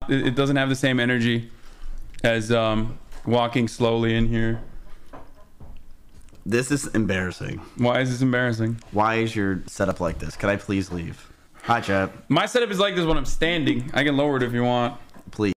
it doesn't have the same energy as walking slowly in here. This is embarrassing. Why is this embarrassing? Why is your setup like this? Can I please leave? Hi, chat. My setup is like this when I'm standing. I can lower it if you want. Please.